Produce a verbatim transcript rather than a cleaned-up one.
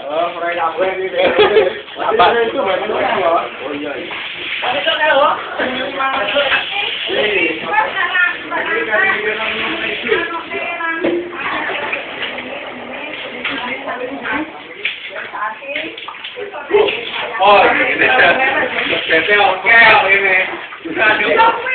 Oh, pray na ako eh. Dapat ito, may ano na ho. Oh, yun. Ito na ho. Oh, ini. Pepe oke, ini.